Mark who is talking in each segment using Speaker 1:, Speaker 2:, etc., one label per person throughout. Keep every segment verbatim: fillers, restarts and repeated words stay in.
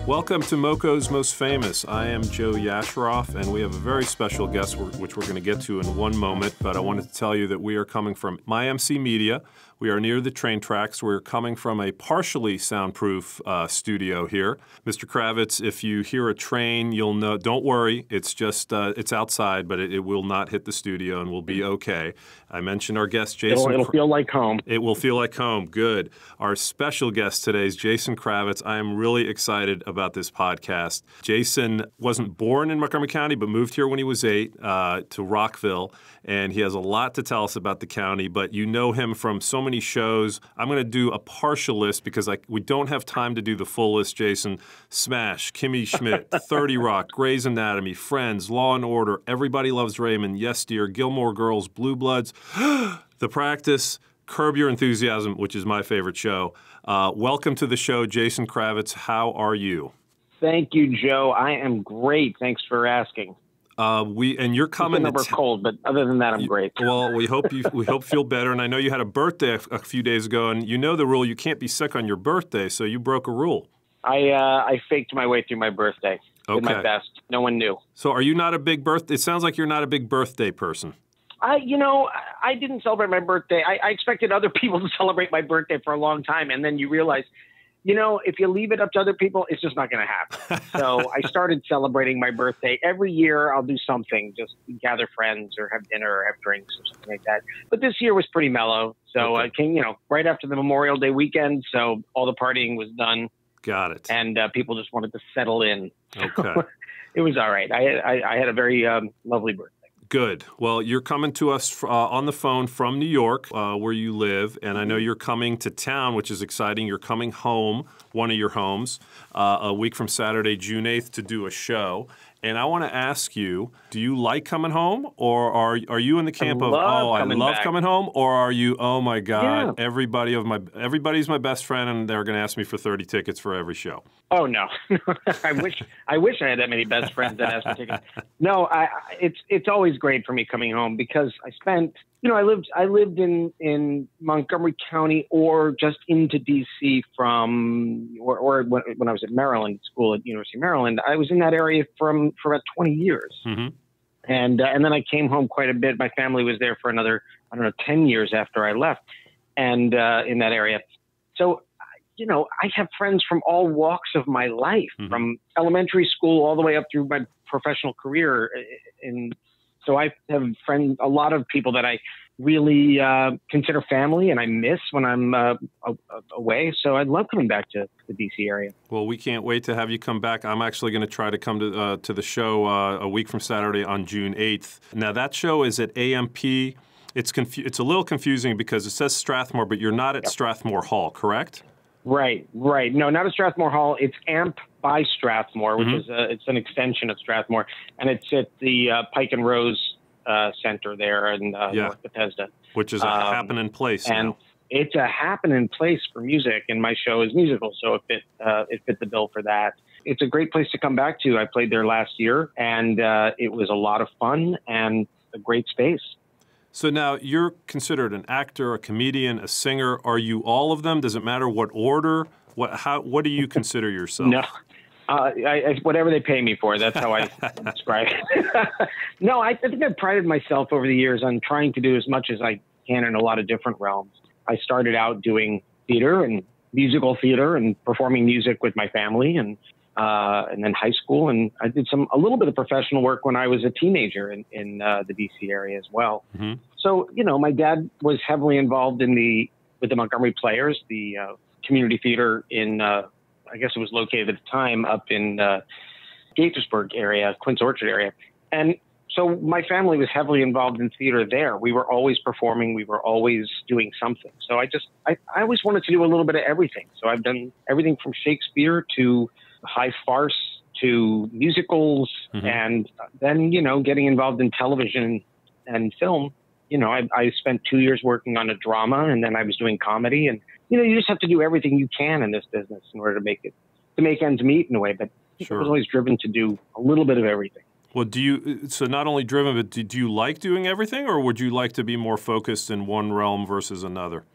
Speaker 1: Welcome to MoCo's Most Famous. I am Joe Yasharoff, and we have a very special guest, which we're going to get to in one moment, but I wanted to tell you that we are coming from My M C Media. We are near the train tracks. We're coming from a partially soundproof uh, studio here. Mister Kravits, if you hear a train, you'll know, don't worry, it's just, uh, it's outside, but it, it will not hit the studio and we'll be okay. I mentioned our guest, Jason.
Speaker 2: It'll, it'll feel like home.
Speaker 1: It will feel like home, good. Our special guest today is Jason Kravits. I am really excited about this podcast. Jason wasn't born in Montgomery County, but moved here when he was eight uh, to Rockville, and he has a lot to tell us about the county, but you know him from so many shows. I'm going to do a partial list because I, we don't have time to do the full list, Jason. Smash, Kimmy Schmidt, thirty Rock, Grey's Anatomy, Friends, Law and Order, Everybody Loves Raymond, Yes Dear, Gilmore Girls, Blue Bloods, The Practice, Curb Your Enthusiasm, which is my favorite show. Uh, welcome to the show, Jason Kravits. How are you?
Speaker 2: Thank you, Joe. I am great. Thanks for asking.
Speaker 1: Uh, we and you're coming.
Speaker 2: It's a number cold, but other than that, I'm great.
Speaker 1: Well, we hope you we hope feel better. And I know you had a birthday a, a few days ago, and you know the rule: you can't be sick on your birthday. So you broke a rule.
Speaker 2: I uh, I faked my way through my birthday.
Speaker 1: Okay.
Speaker 2: Did my best. No one knew.
Speaker 1: So are you not a big birthday? It sounds like you're not a big birthday person.
Speaker 2: I, you know, I didn't celebrate my birthday. I, I expected other people to celebrate my birthday for a long time, and then you realize, you know, if you leave it up to other people, it's just not going to happen. So I started celebrating my birthday. Every year I'll do something, just gather friends or have dinner or have drinks or something like that. But this year was pretty mellow. So okay. I came, you know, right after the Memorial Day weekend. So all the partying was done.
Speaker 1: Got it.
Speaker 2: And uh, people just wanted to settle in.
Speaker 1: Okay.
Speaker 2: It was all right. I, I, I had a very um, lovely birthday.
Speaker 1: Good. Well, you're coming to us uh, on the phone from New York, uh, where you live, and I know you're coming to town, which is exciting. You're coming home, one of your homes, uh, a week from Saturday, June eighth, to do a show. And I want to ask you, do you like coming home, or are are you in the camp
Speaker 2: I
Speaker 1: of, oh, I love
Speaker 2: back.
Speaker 1: coming home, or are you, oh my God,
Speaker 2: Yeah.
Speaker 1: everybody of my everybody's my best friend, and they're going to ask me for thirty tickets for every show?
Speaker 2: Oh no, I wish I wish I had that many best friends that asked for tickets. No, I, I it's it's always great for me coming home because I spent, you know, I lived I lived in, in Montgomery County or just into D C from or, or when, when I was at Maryland school at University of Maryland. I was in that area from for about twenty years, mm-hmm. and uh, and then I came home quite a bit. My family was there for another I don't know ten years after I left, and uh, in that area, so. You know, I have friends from all walks of my life, mm-hmm. from elementary school all the way up through my professional career. And so I have friends, a lot of people that I really uh, consider family and I miss when I'm uh, away. So I love coming back to the D C area.
Speaker 1: Well, we can't wait to have you come back. I'm actually going to try to come to uh, to the show uh, a week from Saturday on June eighth. Now, that show is at A M P. It's confu- It's a little confusing because it says Strathmore, but you're not at yep. Strathmore Hall, correct?
Speaker 2: Right, right. No, not at Strathmore Hall. It's A M P by Strathmore, which mm-hmm. is a, it's an extension of Strathmore, and it's at the uh, Pike and Rose uh, Center there in uh,
Speaker 1: yeah.
Speaker 2: North Bethesda,
Speaker 1: which is a
Speaker 2: um,
Speaker 1: happening place.
Speaker 2: And
Speaker 1: now.
Speaker 2: It's a happening place for music, and my show is musical, so it fit uh, it fit the bill for that. It's a great place to come back to. I played there last year, and uh, it was a lot of fun and a great space.
Speaker 1: So now you're considered an actor, a comedian, a singer. Are you all of them? Does it matter what order? What how what do you consider yourself?
Speaker 2: No, uh, I, I, whatever they pay me for. That's how I describe it. No, I, I think I've prided myself over the years on trying to do as much as I can in a lot of different realms. I started out doing theater and musical theater and performing music with my family, and uh, and then high school, and I did some a little bit of professional work when I was a teenager in, in uh, the D C area as well. Mm-hmm. So, you know, my dad was heavily involved in the with the Montgomery Players, the uh, community theater in, uh, I guess it was located at the time up in uh, Gaithersburg area, Quince Orchard area. And so my family was heavily involved in theater there. We were always performing. We were always doing something. So I just, I, I always wanted to do a little bit of everything. So I've done everything from Shakespeare to high farce to musicals, mm-hmm. and then, you know, getting involved in television and film. You know, I, I spent two years working on a drama, and then I was doing comedy. And, you know, you just have to do everything you can in this business in order to make it, to make ends meet in a way. But sure. I was always driven to do a little bit of everything.
Speaker 1: Well, do you, so not only driven, but do, do you like doing everything, or would you like to be more focused in one realm versus another?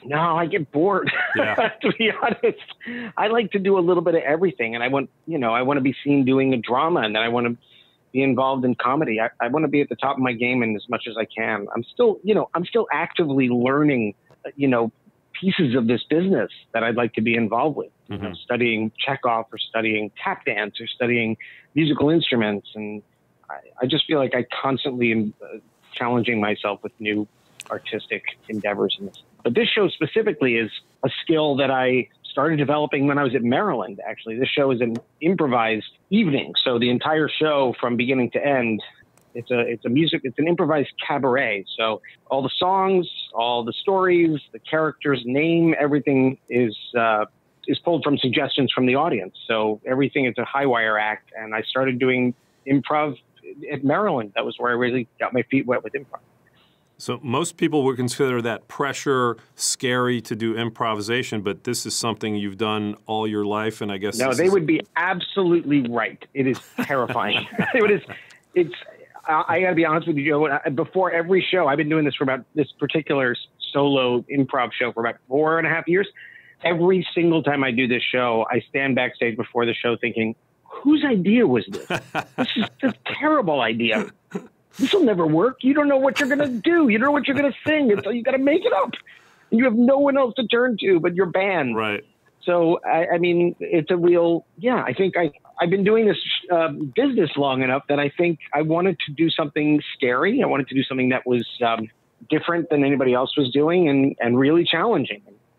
Speaker 2: No, I get bored.
Speaker 1: Yeah.
Speaker 2: To be honest, I like to do a little bit of everything, and I want, you know, I want to be seen doing a drama, and then I want to be involved in comedy. I, I want to be at the top of my game and as much as I can. I'm still, you know, I'm still actively learning, you know, pieces of this business that I'd like to be involved with. Mm-hmm. You know, studying Chekhov or studying tap dance or studying musical instruments, and I, I just feel like I constantly am uh, challenging myself with new artistic endeavors in this. But this show specifically is a skill that I started developing when I was at Maryland, actually. This show is an improvised evening. So the entire show from beginning to end, it's a it's a music, it's an improvised cabaret. So all the songs, all the stories, the characters' name, everything is uh, is pulled from suggestions from the audience. So everything is a high wire act. And I started doing improv at Maryland. That was where I really got my feet wet with improv.
Speaker 1: So most people would consider that pressure scary to do improvisation, but this is something you've done all your life, and I guess
Speaker 2: no, they is... would be absolutely right. It is terrifying. it is. It's. I, I got to be honest with you, Joe. Before every show, I've been doing this for about this particular solo improv show for about four and a half years. Every single time I do this show, I stand backstage before the show thinking, "Whose idea was this? This is a terrible idea. This will never work. You don't know what you're going to do. You don't know what you're going to sing. And so you got to make it up. And you have no one else to turn to but your band."
Speaker 1: Right.
Speaker 2: So, I, I mean, it's a real, yeah, I think I, I've been doing this uh, business long enough that I think I wanted to do something scary. I wanted to do something that was um, different than anybody else was doing and, and really challenging.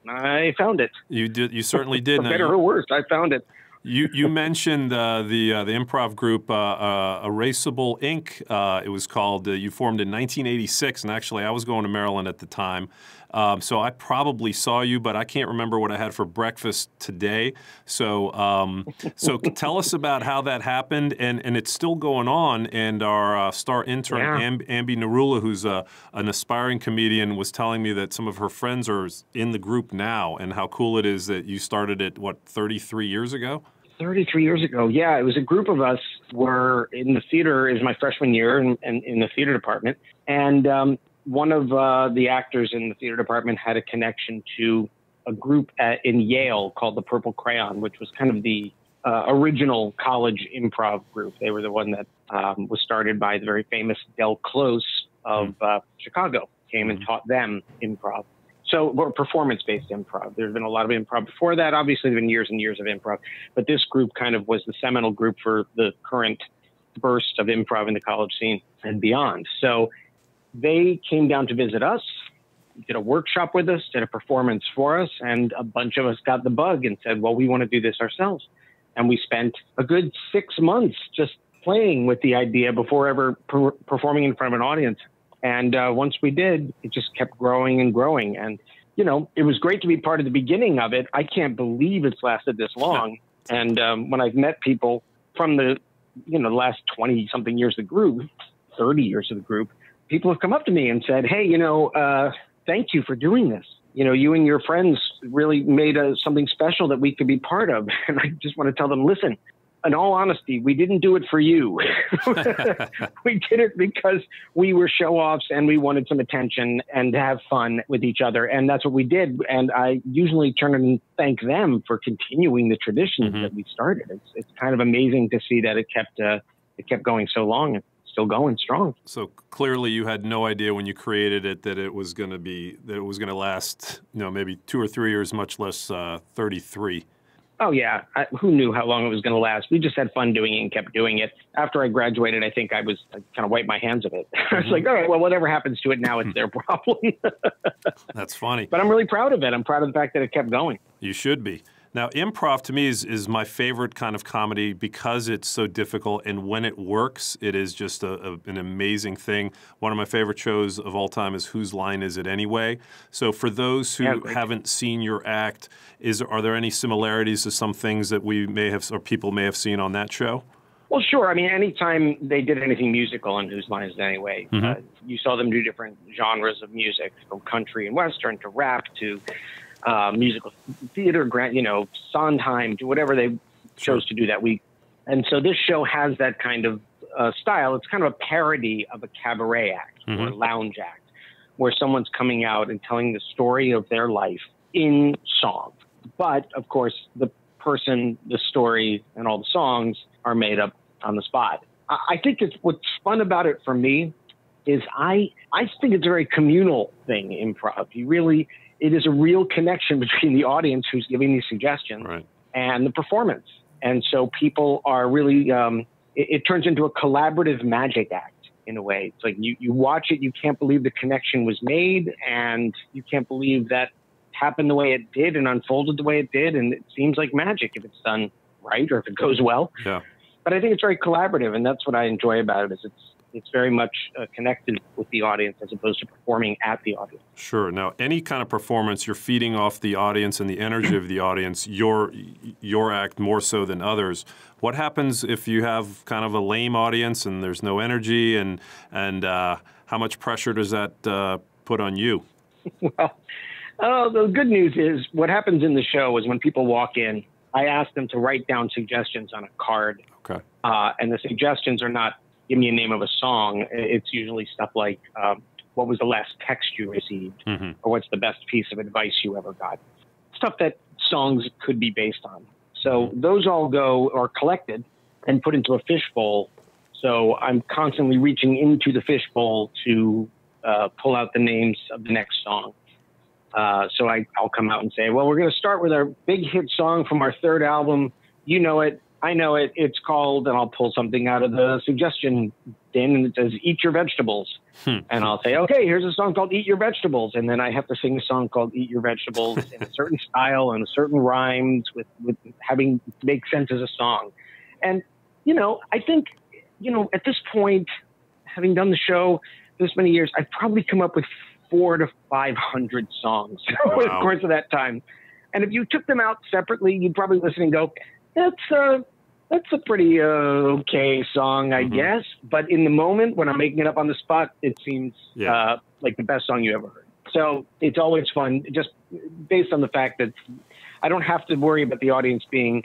Speaker 2: I found it.
Speaker 1: You did. You certainly did.
Speaker 2: For better or worse, I found it.
Speaker 1: You you mentioned uh, the uh, the improv group uh, uh, Erasable Incorporated. Uh, it was called. Uh, you formed in nineteen eighty-six, and actually I was going to Maryland at the time, um, so I probably saw you, but I can't remember what I had for breakfast today. So um, so tell us about how that happened, and, and it's still going on. And our uh, star intern
Speaker 2: yeah.
Speaker 1: Amb- Ambi Narula, who's a, an aspiring comedian, was telling me that some of her friends are in the group now, and how cool it is that you started it what thirty-three years ago.
Speaker 2: thirty-three years ago. Yeah, it was a group of us. Were in the theater is my freshman year and in, in, in the theater department. And um, one of uh, the actors in the theater department had a connection to a group at, in Yale called the Purple Crayon, which was kind of the uh, original college improv group. They were the one that um, was started by the very famous Del Close of uh, Chicago, came and taught them improv. So we're performance-based improv. There's been a lot of improv before that. Obviously, there have been years and years of improv. But this group kind of was the seminal group for the current burst of improv in the college scene and beyond. So they came down to visit us, did a workshop with us, did a performance for us, and a bunch of us got the bug and said, well, we want to do this ourselves. And we spent a good six months just playing with the idea before ever per- performing in front of an audience. And uh, once we did, it just kept growing and growing. And, you know, it was great to be part of the beginning of it. I can't believe it's lasted this long. And um, when I've met people from the, you know, the last twenty-something years of the group, thirty years of the group, people have come up to me and said, hey, you know, uh, thank you for doing this. You know, you and your friends really made a, something special that we could be part of. And I just want to tell them, listen, in all honesty, we didn't do it for you. We did it because we were show-offs and we wanted some attention and to have fun with each other. And that's what we did. And I usually turn and thank them for continuing the traditions mm-hmm. that we started. It's it's kind of amazing to see that it kept uh, it kept going so long and still going strong.
Speaker 1: So clearly you had no idea when you created it that it was going to be that it was going to last, you know, maybe two or three years, much less uh, thirty-three.
Speaker 2: Oh, yeah. I, who knew how long it was going to last? We just had fun doing it and kept doing it. After I graduated, I think I was I kind of wiped my hands of it. Mm-hmm. I was like, all right, well, whatever happens to it now, it's their problem.
Speaker 1: That's funny.
Speaker 2: But I'm really proud of it. I'm proud of the fact that it kept going.
Speaker 1: You should be. Now, improv to me is, is my favorite kind of comedy because it's so difficult, and when it works, it is just a, a, an amazing thing. One of my favorite shows of all time is Whose Line Is It Anyway? So for those who yeah, haven't seen your act, is are there any similarities to some things that we may have or people may have seen on that show?
Speaker 2: Well, sure. I mean, anytime they did anything musical on Whose Line Is It Anyway, mm-hmm. uh, you saw them do different genres of music, from country and western to rap to Uh, musical theater, grant, you know, Sondheim, to whatever they chose to do that week. And so this show has that kind of uh, style. It's kind of a parody of a cabaret act mm-hmm. or a lounge act, where someone's coming out and telling the story of their life in song. But, of course, the person, the story, and all the songs are made up on the spot. I, I think it's what's fun about it for me is I I think it's a very communal thing, improv. You really, it is a real connection between the audience who's giving these suggestions
Speaker 1: right.
Speaker 2: and the performance. And so people are really, um, it, it turns into a collaborative magic act in a way. It's like you, you watch it, you can't believe the connection was made, and you can't believe that happened the way it did and unfolded the way it did. And it seems like magic if it's done right or if it goes well.
Speaker 1: Yeah.
Speaker 2: But I think it's very collaborative, and that's what I enjoy about it is it's it's very much uh, connected with the audience as opposed to performing at the audience.
Speaker 1: Sure. Now, any kind of performance, you're feeding off the audience and the energy of the audience, your your act more so than others. What happens if you have kind of a lame audience and there's no energy, and, and uh, how much pressure does that uh, put on you?
Speaker 2: Well, uh, the good news is what happens in the show is when people walk in, I ask them to write down suggestions on a card.
Speaker 1: Okay.
Speaker 2: Uh, and the suggestions are not, give me a name of a song. It's usually stuff like, um, what was the last text you received? Mm-hmm. Or what's the best piece of advice you ever got? Stuff that songs could be based on. So those all go, or collected, and put into a fishbowl. So I'm constantly reaching into the fishbowl to uh, pull out the names of the next song. Uh, so I, I'll come out and say, well, we're going to start with our big hit song from our third album. You know it. I know it. It's called, and I'll pull something out of the suggestion bin, and it says, Eat Your Vegetables. Hmm. And I'll say, okay, here's a song called Eat Your Vegetables. And then I have to sing a song called Eat Your Vegetables in a certain style and a certain rhymes with, with having make sense as a song. And, you know, I think, you know, at this point, having done the show this many years, I've probably come up with four to five hundred songs wow. over the course of that time. And if you took them out separately, you'd probably listen and go, that's uh, that's a pretty uh, okay song, I mm-hmm. guess. But in the moment when I'm making it up on the spot, it seems yeah. uh, like the best song you ever heard. So it's always fun, just based on the fact that I don't have to worry about the audience being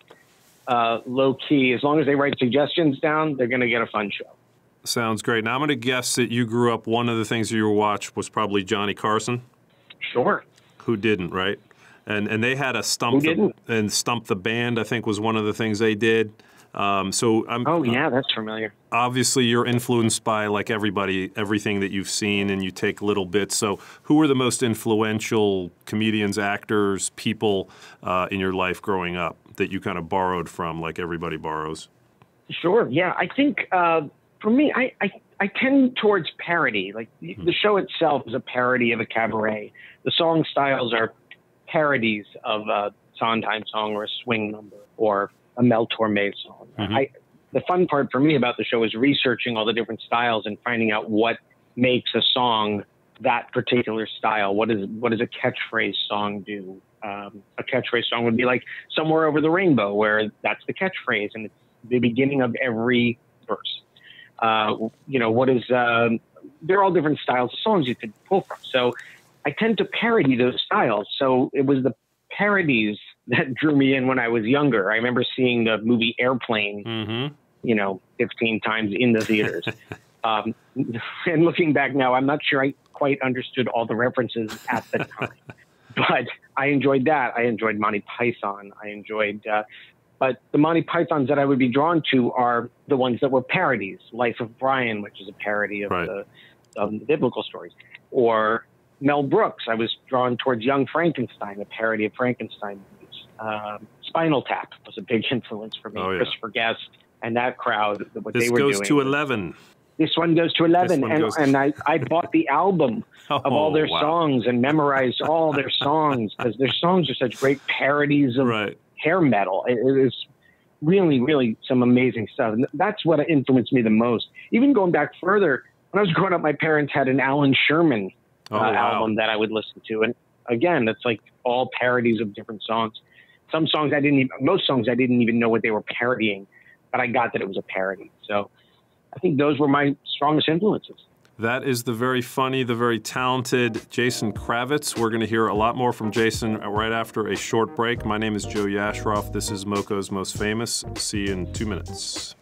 Speaker 2: uh, low key. As long as they write suggestions down, they're going to get a fun show.
Speaker 1: Sounds great. Now I'm going to guess that you grew up, one of the things you watched was probably Johnny Carson.
Speaker 2: Sure.
Speaker 1: Who didn't, right? And and they had a stump the, and stump the band, I think, was one of the things they did. Um, so I'm,
Speaker 2: oh yeah, that's familiar.
Speaker 1: Obviously, you're influenced by, like everybody, everything that you've seen, and you take little bits. So who were the most influential comedians, actors, people uh, in your life growing up that you kind of borrowed from, like everybody borrows?
Speaker 2: Sure. Yeah, I think uh, for me, I, I I tend towards parody. Like mm-hmm. the show itself is a parody of a cabaret. The song styles are parodies of a Sondheim song or a swing number or a Mel Torme song. Mm-hmm. I, the fun part for me about the show is researching all the different styles and finding out what makes a song that particular style. What is what does a catchphrase song do? Um, a catchphrase song would be like Somewhere Over the Rainbow, where that's the catchphrase and it's the beginning of every verse. Uh, you know, what is, um, they're all different styles of songs you could pull from. So I tend to parody those styles. So it was the parodies that drew me in when I was younger. I remember seeing the movie Airplane, mm-hmm. you know, fifteen times in the theaters. um, and looking back now, I'm not sure I quite understood all the references at the time, but I enjoyed that. I enjoyed Monty Python. I enjoyed, uh, but the Monty Pythons that I would be drawn to are the ones that were parodies. Life of Brian, which is a parody of right. the, um, the biblical stories, or Mel Brooks. I was drawn towards Young Frankenstein, a parody of Frankenstein movies. Um, Spinal Tap was a big influence for me. Oh, yeah. Christopher Guest and that crowd, what
Speaker 1: this
Speaker 2: they were doing.
Speaker 1: This goes to eleven.
Speaker 2: This one goes to eleven. And, goes... and I, I bought the album oh, of all their wow. songs and memorized all their songs because their songs are such great parodies of right. hair metal. It, it is really, really some amazing stuff. And that's what influenced me the most. Even going back further, when I was growing up, my parents had an Alan Sherman Oh, uh, wow. album that I would listen to. And again, it's like all parodies of different songs. Some songs I didn't even, most songs I didn't even know what they were parodying, but I got that it was a parody. So I think those were my strongest influences.
Speaker 1: That is the very funny, the very talented Jason Kravits. We're going to hear a lot more from Jason right after a short break. My name is Joe Yasharoff. This is MoCo's Most Famous. See you in two minutes.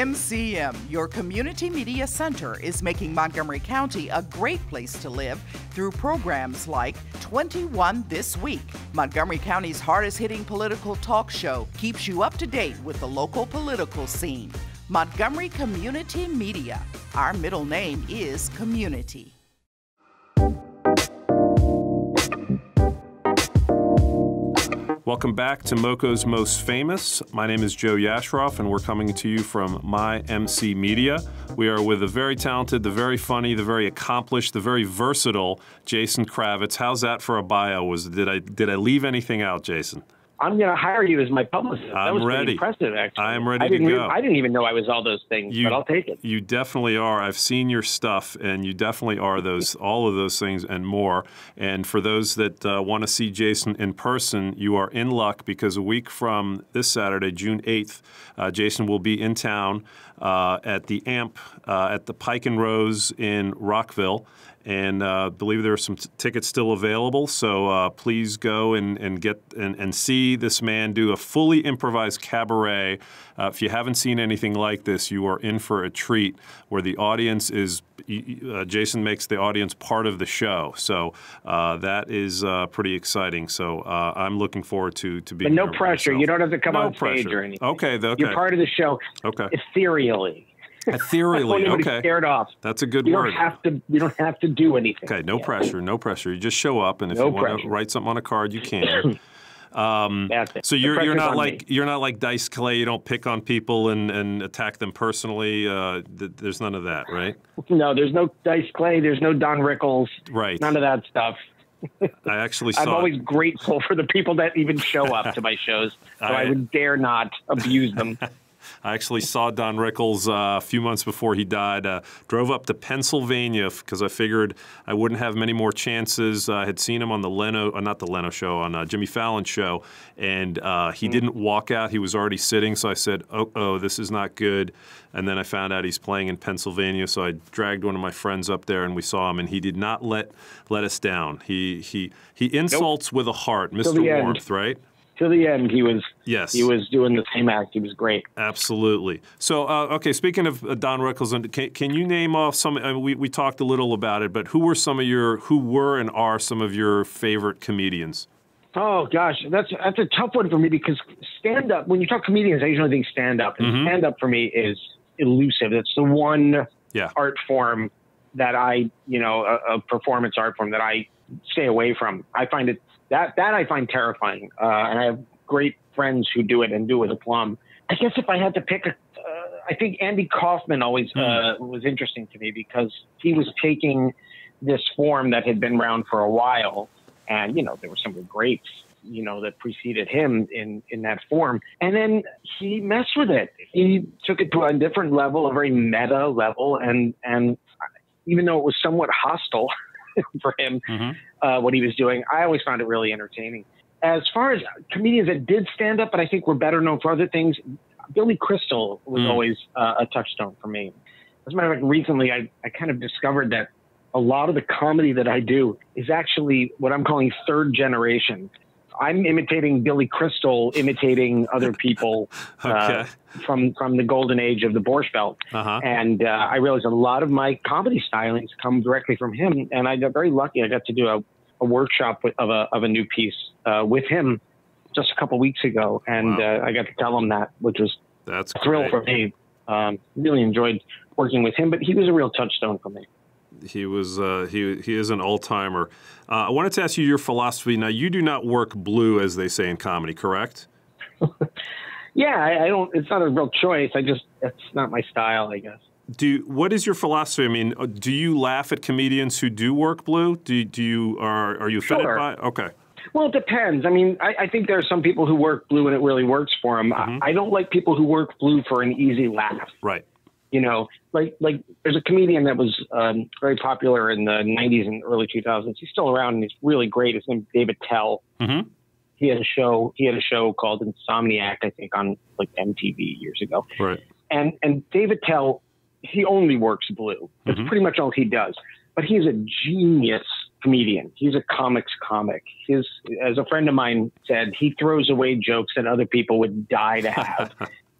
Speaker 3: M C M, your community media center, is making Montgomery County a great place to live through programs like twenty-one This Week. Montgomery County's hardest-hitting political talk show keeps you up to date with the local political scene. Montgomery Community Media. Our middle name is Community.
Speaker 1: Welcome back to MoCo's Most Famous. My name is Joe Yasharoff, and we're coming to you from My M C Media. We are with the very talented, the very funny, the very accomplished, the very versatile Jason Kravits. How's that for a bio? Was did I did I leave anything out, Jason?
Speaker 2: I'm going to hire you as my publicist. That
Speaker 1: I'm
Speaker 2: was
Speaker 1: ready.
Speaker 2: Pretty impressive, actually.
Speaker 1: I'm ready
Speaker 2: I
Speaker 1: to
Speaker 2: didn't
Speaker 1: go.
Speaker 2: Even, I didn't even know I was all those things,
Speaker 1: you,
Speaker 2: but I'll take it.
Speaker 1: You definitely are. I've seen your stuff, and you definitely are those, all of those things and more. And for those that uh, want to see Jason in person, you are in luck, because a week from this Saturday, June eighth, uh, Jason will be in town uh, at the A M P uh, at the Pike and Rose in Rockville. And I uh, believe there are some t tickets still available, so uh, please go and, and get and, and see this man do a fully improvised cabaret. Uh, if you haven't seen anything like this, you are in for a treat, where the audience is, uh, Jason makes the audience part of the show. So uh, that is uh, pretty exciting. So uh, I'm looking forward to, to being
Speaker 2: But no
Speaker 1: there
Speaker 2: pressure.
Speaker 1: myself.
Speaker 2: You don't have to come
Speaker 1: no
Speaker 2: on
Speaker 1: pressure.
Speaker 2: stage or anything.
Speaker 1: Okay, okay.
Speaker 2: You're part of the show
Speaker 1: Okay.
Speaker 2: ethereally.
Speaker 1: Ethereally, okay.
Speaker 2: Scared off.
Speaker 1: That's a good
Speaker 2: you
Speaker 1: word.
Speaker 2: Don't have to, you don't have to do anything.
Speaker 1: Okay, no
Speaker 2: yeah.
Speaker 1: pressure, no pressure. You just show up, and if
Speaker 2: no
Speaker 1: you want
Speaker 2: pressure.
Speaker 1: to write something on a card, you can. Um,
Speaker 2: That's it.
Speaker 1: So you're you're not like
Speaker 2: me.
Speaker 1: you're not like Dice Clay. You don't pick on people and, and attack them personally. Uh, th there's none of that, right?
Speaker 2: No, there's no Dice Clay. There's no Don Rickles.
Speaker 1: Right.
Speaker 2: None of that stuff.
Speaker 1: I actually saw.
Speaker 2: I'm always grateful for the people that even show up to my shows, so I, I would dare not abuse them.
Speaker 1: I actually saw Don Rickles uh, a few months before he died. Uh, drove up to Pennsylvania because I figured I wouldn't have many more chances. I had seen him on the Leno, uh, not the Leno show, on uh, Jimmy Fallon's show, and uh, he mm. didn't walk out. He was already sitting, so I said, oh, oh, this is not good. And then I found out he's playing in Pennsylvania, so I dragged one of my friends up there, and we saw him, and he did not let let us down. He he he insults nope. with a heart, Mister Warmth, right?
Speaker 2: To the end, he was
Speaker 1: yes.
Speaker 2: he was doing the same act. He was great.
Speaker 1: Absolutely. So, uh, okay, speaking of uh, Don Rickles, can, can you name off some? Uh, we we talked a little about it, but who were some of your who were and are some of your favorite comedians?
Speaker 2: Oh gosh, that's that's a tough one for me, because stand up. When you talk comedians, I usually think stand up, and mm-hmm. stand up for me is elusive. It's the one
Speaker 1: yeah.
Speaker 2: art form that I, you know, a, a performance art form that I stay away from. I find it. That that I find terrifying, uh, and I have great friends who do it and do it with aplomb. I guess if I had to pick, a, uh, I think Andy Kaufman always uh, mm. was interesting to me, because he was taking this form that had been around for a while, and you know there were some of the greats, you know, that preceded him in in that form, and then he messed with it. He took it to a different level, a very meta level, and and even though it was somewhat hostile for him, mm-hmm. uh, what he was doing, I always found it really entertaining. As far as comedians that did stand up, but I think were better known for other things, Billy Crystal was mm. always uh, a touchstone for me. As a matter of fact, recently I, I kind of discovered that a lot of the comedy that I do is actually what I'm calling third generation. I'm imitating Billy Crystal, imitating other people okay. uh, from from the golden age of the Borscht Belt. Uh-huh. And uh, I realized a lot of my comedy stylings come directly from him. And I got very lucky. I got to do a, a workshop with, of, a, of a new piece uh, with him just a couple weeks ago. And wow. uh, I got to tell him that, which was
Speaker 1: That's
Speaker 2: a thrill
Speaker 1: great.
Speaker 2: for me. Um, really enjoyed working with him, but he was a real touchstone for me.
Speaker 1: He was uh, he he is an all-timer. Uh, I wanted to ask you your philosophy. Now, you do not work blue, as they say in comedy, correct?
Speaker 2: yeah, I, I don't. It's not a real choice. I just it's not my style, I guess.
Speaker 1: Do what is your philosophy? I mean, do you laugh at comedians who do work blue? Do do you are are you offended
Speaker 2: sure.
Speaker 1: by? Okay.
Speaker 2: Well, it depends. I mean, I, I think there are some people who work blue and it really works for them. Mm-hmm. I, I don't like people who work blue for an easy laugh.
Speaker 1: Right.
Speaker 2: You know, like like there's a comedian that was um, very popular in the nineties and early two thousands. He's still around and he's really great. His name's David Tell. Mm-hmm. He had a show. He had a show called Insomniac, I think, on like M T V years ago.
Speaker 1: Right. And
Speaker 2: and David Tell, he only works blue. That's mm-hmm. pretty much all he does. But he's a genius comedian. He's a comics comic. His, as a friend of mine said, he throws away jokes that other people would die to have.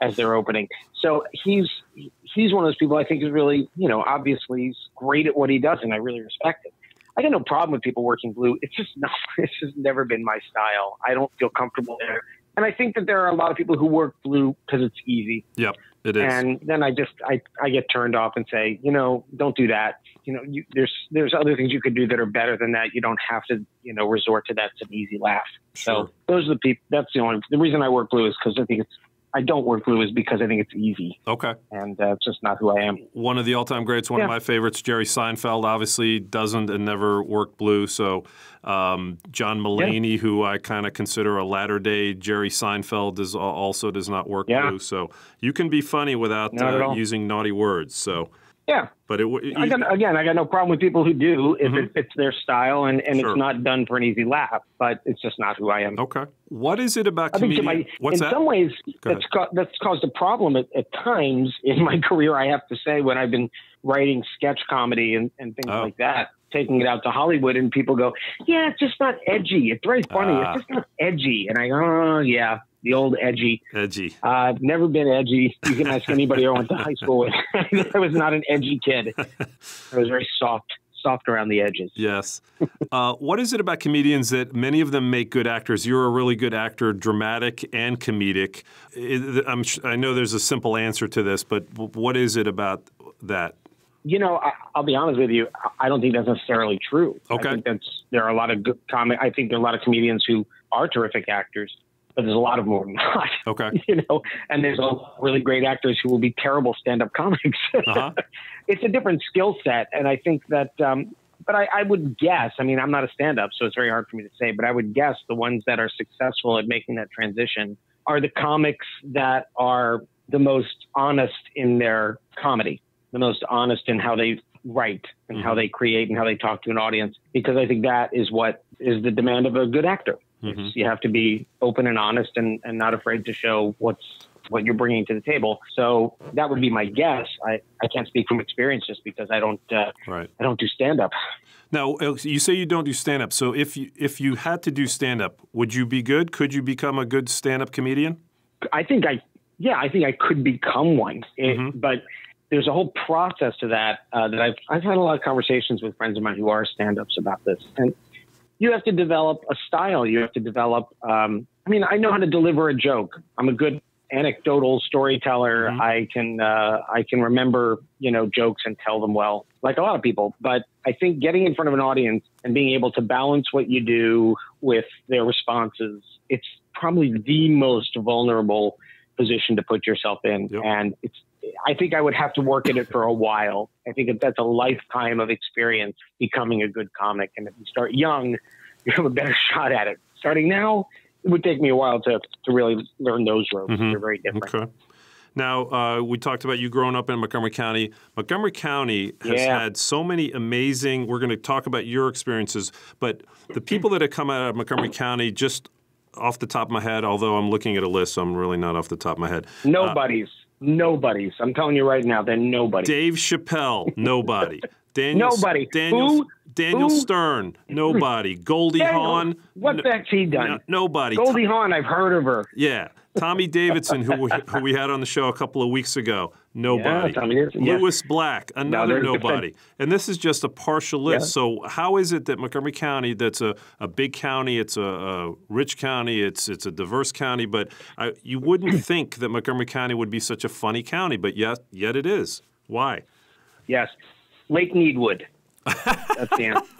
Speaker 2: as they're opening. So he's he's one of those people I think is really, you know, obviously he's great at what he does, and I really respect it. I got no problem with people working blue. It's just not, it's just never been my style. I don't feel comfortable there. And I think that there are a lot of people who work blue because it's easy.
Speaker 1: Yep, it is.
Speaker 2: And then I just, I, I get turned off and say, you know, don't do that. You know, you, there's, there's other things you could do that are better than that. You don't have to, you know, resort to that. It's an easy laugh.
Speaker 1: Sure.
Speaker 2: So those are the people, that's the only, the reason I work blue is because I think it's, I don't work blue is because I think it's easy.
Speaker 1: Okay.
Speaker 2: And uh, it's just not who I am.
Speaker 1: One of the all-time greats, one
Speaker 2: yeah.
Speaker 1: of my favorites, Jerry Seinfeld, obviously doesn't and never worked blue. So um, John Mulaney, yeah. who I kind of consider a latter-day Jerry Seinfeld, is also does not work
Speaker 2: yeah.
Speaker 1: blue. So you can be funny without uh, using naughty words. So
Speaker 2: yeah.
Speaker 1: But it, it,
Speaker 2: I got, again, I got no problem with people who do if mm-hmm. it fits their style and, and
Speaker 1: sure.
Speaker 2: it's not done for an easy laugh, but it's just not who I am.
Speaker 1: Okay. What is it about comedian?
Speaker 2: I think my,
Speaker 1: What's
Speaker 2: in
Speaker 1: that?
Speaker 2: some ways,
Speaker 1: Go
Speaker 2: that's, ca- that's caused a problem at, at times in my career, I have to say, when I've been writing sketch comedy and, and things
Speaker 1: oh.
Speaker 2: like that, taking it out to Hollywood, and people go, yeah, it's just not edgy. It's very funny. Uh, it's just not edgy. And I go, oh, yeah. The old edgy.
Speaker 1: Edgy.
Speaker 2: Uh, I've never been edgy. You can ask anybody I went to high school with. I was not an edgy kid. I was very soft, soft around the edges.
Speaker 1: Yes. uh, what is it about comedians that many of them make good actors? You're a really good actor, dramatic and comedic. It, I'm, I know there's a simple answer to this, but what is it about that?
Speaker 2: You know, I, I'll be honest with you. I don't think that's necessarily true.
Speaker 1: Okay.
Speaker 2: I think that's, there are a lot of good comic. I think there are a lot of comedians who are terrific actors, but there's a lot of them who are not.
Speaker 1: Okay.
Speaker 2: You know, and there's a really great actors who will be terrible stand-up comics. Uh-huh. It's a different skill set, and I think that. Um, but I, I would guess. I mean, I'm not a stand-up, so it's very hard for me to say. But I would guess the ones that are successful at making that transition are the comics that are the most honest in their comedy, the most honest in how they write and mm-hmm. how they create and how they talk to an audience. Because I think that is what is the demand of a good actor. Mm-hmm. You have to be open and honest and, and not afraid to show what's what you're bringing to the table. So that would be my guess. I, I can't speak from experience just because I don't uh,
Speaker 1: right.
Speaker 2: I don't do stand-up.
Speaker 1: Now, you say you don't do stand-up. So if you, if you had to do stand-up, would you be good? Could you become a good stand-up comedian?
Speaker 2: I think I yeah, I think I could become one. It, mm-hmm. But there's a whole process to that uh, that I've I've had a lot of conversations with friends of mine who are stand-ups about this. And you have to develop a style. You have to develop, um, I mean, I know how to deliver a joke. I'm a good anecdotal storyteller. Mm-hmm. I can, uh, I can remember, you know, jokes and tell them well, like a lot of people. But I think getting in front of an audience and being able to balance what you do with their responses, it's probably the most vulnerable position to put yourself in. Yep. And it's, I think I would have to work at it for a while. I think that's a lifetime of experience becoming a good comic. And if you start young, you have a better shot at it. Starting now, it would take me a while to, to really learn those ropes. Mm-hmm. They're very different.
Speaker 1: Okay. Now, uh, we talked about you growing up in Montgomery County. Montgomery County has
Speaker 2: yeah.
Speaker 1: had so many amazing, we're going to talk about your experiences, but the people that have come out of Montgomery County, just off the top of my head, although I'm looking at a list, so I'm really not off the top of my head.
Speaker 2: Nobody's. Uh, Nobody's. I'm telling you right now, they're nobody.
Speaker 1: Dave Chappelle, nobody. Daniel,
Speaker 2: nobody.
Speaker 1: Daniel,
Speaker 2: Who?
Speaker 1: Daniel
Speaker 2: Who?
Speaker 1: Stern, nobody. Goldie
Speaker 2: Daniel,
Speaker 1: Hawn.
Speaker 2: What the heck's he done?
Speaker 1: No, nobody.
Speaker 2: Goldie Hawn, I've heard of her.
Speaker 1: Yeah. Tommy Davidson, who we, who we had on the show a couple of weeks ago, nobody.
Speaker 2: Yeah, Tommy Davidson, yeah.
Speaker 1: Lewis Black, another
Speaker 2: no,
Speaker 1: nobody. And this is just a partial list.
Speaker 2: Yeah.
Speaker 1: So how is it that Montgomery County, that's a, a big county, it's a, a rich county, it's it's a diverse county, but I, you wouldn't think that Montgomery County would be such a funny county, but yet, yet it is. Why?
Speaker 2: Yes. Lake Needwood. That's the answer.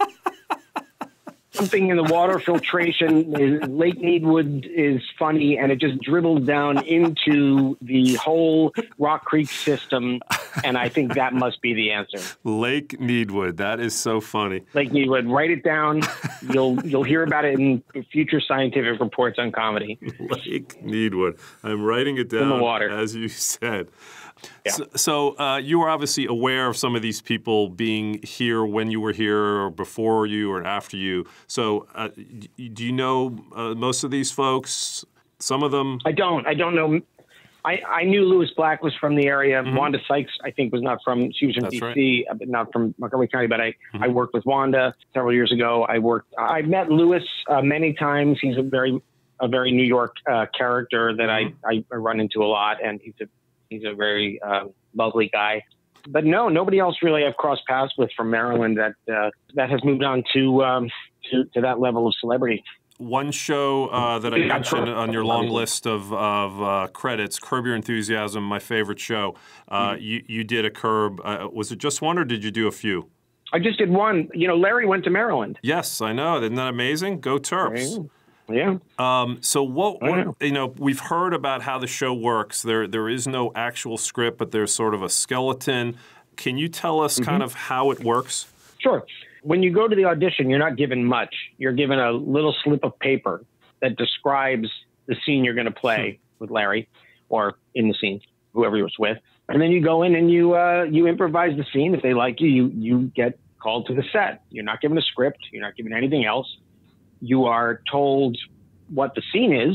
Speaker 2: Something in the water filtration, is, Lake Needwood is funny, and it just dribbles down into the whole Rock Creek system, and I think that must be the answer.
Speaker 1: Lake Needwood, that is so funny.
Speaker 2: Lake Needwood, write it down. You'll you'll hear about it in future scientific reports on comedy.
Speaker 1: Lake Needwood. I'm writing it down
Speaker 2: in the water,
Speaker 1: as you said.
Speaker 2: Yeah.
Speaker 1: So, so uh, you were obviously aware of some of these people being here when you were here or before you or after you. So uh, do you know uh, most of these folks, some of them?
Speaker 2: I don't. I don't know. I, I knew Lewis Black was from the area.
Speaker 1: Mm-hmm.
Speaker 2: Wanda Sykes, I think, was not from, she was from
Speaker 1: That's
Speaker 2: D C,
Speaker 1: right.
Speaker 2: but not from Montgomery County, but I,
Speaker 1: mm-hmm.
Speaker 2: I worked with Wanda several years ago. I worked, I met Lewis uh, many times. He's a very a very New York uh, character that mm-hmm. I, I run into a lot, and he's a he's a very uh, lovely guy. But no, nobody else really I've crossed paths with from Maryland that uh, that has moved on to, um, to to that level of celebrity.
Speaker 1: One show uh, that I mentioned on your long list of, of uh, credits, Curb Your Enthusiasm, my favorite show. Uh, mm-hmm. you, you did a Curb. Uh, was it just one, or did you do a few?
Speaker 2: I just did one. You know, Larry went to Maryland.
Speaker 1: Yes, I know. Isn't that amazing? Go Terps.
Speaker 2: Yeah.
Speaker 1: Um, so what, what, you know, we've heard about how the show works. There, there is no actual script, but there's sort of a skeleton. Can you tell us mm-hmm. kind of how it works?
Speaker 2: Sure. When you go to the audition, you're not given much. You're given a little slip of paper that describes the scene you're going to play with Larry, or in the scene, whoever you're with. And then you go in and you, uh, you improvise the scene. If they like you, you, you get called to the set. You're not given a script. You're not given anything else. You are told what the scene is,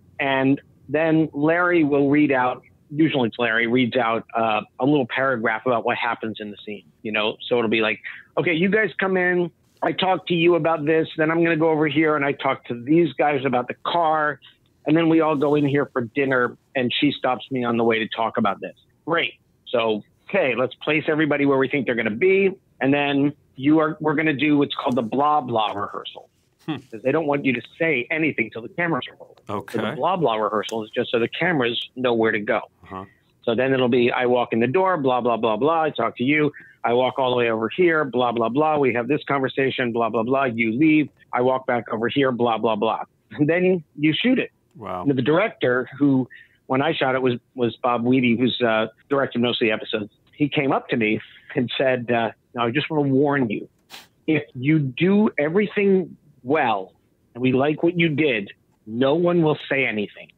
Speaker 2: and then Larry will read out, usually it's Larry, reads out uh, a little paragraph about what happens in the scene, you know? So it'll be like, okay, you guys come in, I talk to you about this, then I'm going to go over here and I talk to these guys about the car, and then we all go in here for dinner, and she stops me on the way to talk about this. Great. So, okay, let's place everybody where we think they're going to be, and then you are, we're going to do what's called the blah, blah rehearsal. Because they don't want you to say anything till the cameras are rolling.
Speaker 1: Okay.
Speaker 2: So the blah, blah rehearsal is just so the cameras know where to go.
Speaker 1: Uh-huh.
Speaker 2: So then it'll be, I walk in the door, blah, blah, blah, blah. I talk to you. I walk all the way over here, blah, blah, blah. We have this conversation, blah, blah, blah. You leave. I walk back over here, blah, blah, blah. And then you shoot it.
Speaker 1: Wow.
Speaker 2: And the director, who, when I shot it, was, was Bob Weedy, who's uh, directed most of the episodes. He came up to me and said, uh, now I just want to warn you, if you do everything well, and we like what you did, no one will say anything.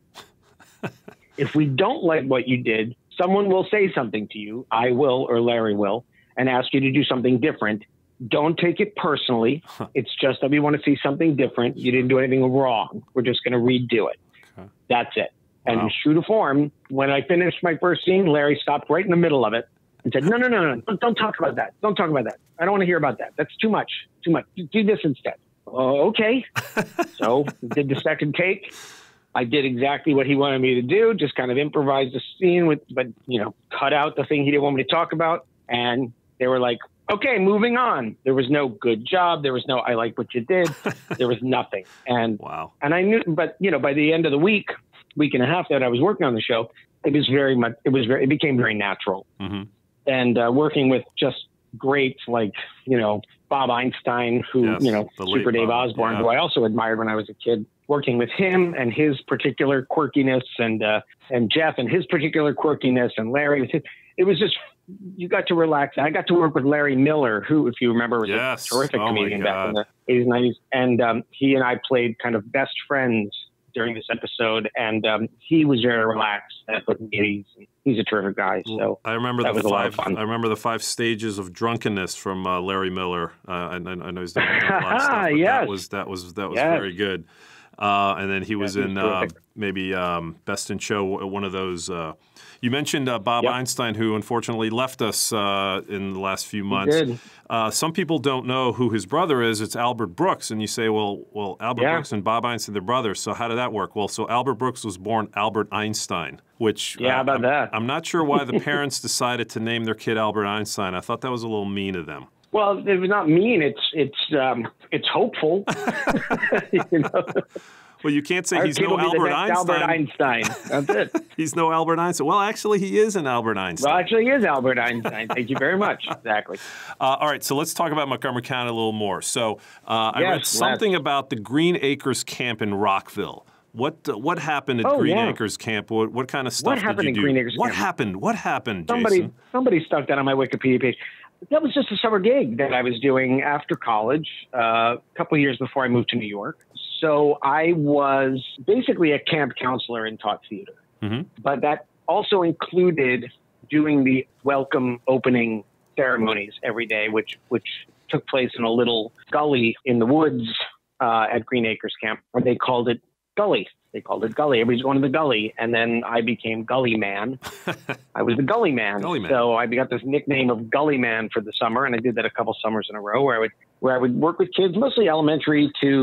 Speaker 2: If we don't like what you did, someone will say something to you, I will or Larry will, and ask you to do something different. Don't take it personally. It's just that we want to see something different. You didn't do anything wrong. We're just going to redo it. Okay. That's it. And
Speaker 1: wow.
Speaker 2: true to form, when I finished my first scene, Larry stopped right in the middle of it and said, no, no, no, no, don't, don't talk about that. Don't talk about that. I don't want to hear about that. That's too much, too much. Do this instead. Oh, okay. So did the second take. I did exactly what he wanted me to do, just kind of improvised the scene with, but, you know, cut out the thing he didn't want me to talk about. And they were like, okay, moving on. There was no good job. There was no, I like what you did. There was nothing. And,
Speaker 1: wow.
Speaker 2: And I knew, but, you know, by the end of the week, week and a half that I was working on the show, it was very much, it was very, it became very natural.
Speaker 1: Mm-hmm.
Speaker 2: And uh, working with just greats like, you know, Bob Einstein, who,
Speaker 1: yes,
Speaker 2: you know, Super Dave
Speaker 1: Bob.
Speaker 2: Osborne,
Speaker 1: yeah.
Speaker 2: who I also admired when I was a kid, working with him and his particular quirkiness, and uh, and Jeff and his particular quirkiness, and Larry. It was just, you got to relax. I got to work with Larry Miller, who, if you remember, was
Speaker 1: yes.
Speaker 2: a terrific
Speaker 1: oh
Speaker 2: comedian back in the eighties, nineties. And um, he and I played kind of best friends during this episode, and um, he was very relaxed. He's, he's a terrific guy. So
Speaker 1: I remember
Speaker 2: that
Speaker 1: the
Speaker 2: was
Speaker 1: five.
Speaker 2: a lot of fun.
Speaker 1: I remember the five stages of drunkenness from uh, Larry Miller. Uh, I, I know he's done a lot of stuff, but
Speaker 2: yes.
Speaker 1: that was that was that was
Speaker 2: yes.
Speaker 1: very good. Uh, and then he was
Speaker 2: yeah,
Speaker 1: in uh, maybe um, Best in Show, one of those. Uh, you mentioned uh, Bob
Speaker 2: yep.
Speaker 1: Einstein, who unfortunately left us uh, in the last few months.
Speaker 2: He did.
Speaker 1: Uh, some people don't know who his brother is. It's Albert Brooks, and you say, well, well, Albert
Speaker 2: yeah.
Speaker 1: Brooks and Bob Einstein, they're brothers. So how did that work? Well, so Albert Brooks was born Albert Einstein, which
Speaker 2: yeah,
Speaker 1: uh,
Speaker 2: how about
Speaker 1: I'm,
Speaker 2: that?
Speaker 1: I'm not sure why the parents decided to name their kid Albert Einstein. I thought that was a little mean of them.
Speaker 2: Well, it was not mean. It's it's um, it's hopeful. you know?
Speaker 1: Well, you can't say
Speaker 2: Our
Speaker 1: he's
Speaker 2: kid
Speaker 1: no
Speaker 2: will be
Speaker 1: Albert
Speaker 2: the next
Speaker 1: Einstein.
Speaker 2: Albert Einstein. That's it.
Speaker 1: He's no Albert Einstein. Well, actually, he is an Albert Einstein.
Speaker 2: Well, actually, he is Albert Einstein. Thank you very much. Exactly.
Speaker 1: Uh, all right, so let's talk about Montgomery County a little more. So uh, I
Speaker 2: yes,
Speaker 1: read something
Speaker 2: let's.
Speaker 1: about the Green Acres Camp in Rockville. What uh, what happened at
Speaker 2: oh,
Speaker 1: Green
Speaker 2: yeah.
Speaker 1: Acres Camp? What, what kind of stuff
Speaker 2: what happened
Speaker 1: did you
Speaker 2: in
Speaker 1: do?
Speaker 2: Green Acres
Speaker 1: what
Speaker 2: Camp?
Speaker 1: happened? What happened,
Speaker 2: somebody,
Speaker 1: Jason?
Speaker 2: Somebody stuck that on my Wikipedia page. That was just a summer gig that I was doing after college, uh, a couple of years before I moved to New York. So I was basically a camp counselor and taught theater.
Speaker 1: Mm-hmm.
Speaker 2: But that also included doing the welcome opening ceremonies every day, which which took place in a little gully in the woods uh, at Green Acres Camp, where they called it Gully. They called it Gully. Everybody's going to the Gully. And then I became Gully Man. I was the Gully Man.
Speaker 1: Gully Man.
Speaker 2: So I got this nickname of Gully Man for the summer. And I did that a couple summers in a row where I would, where I would work with kids, mostly elementary to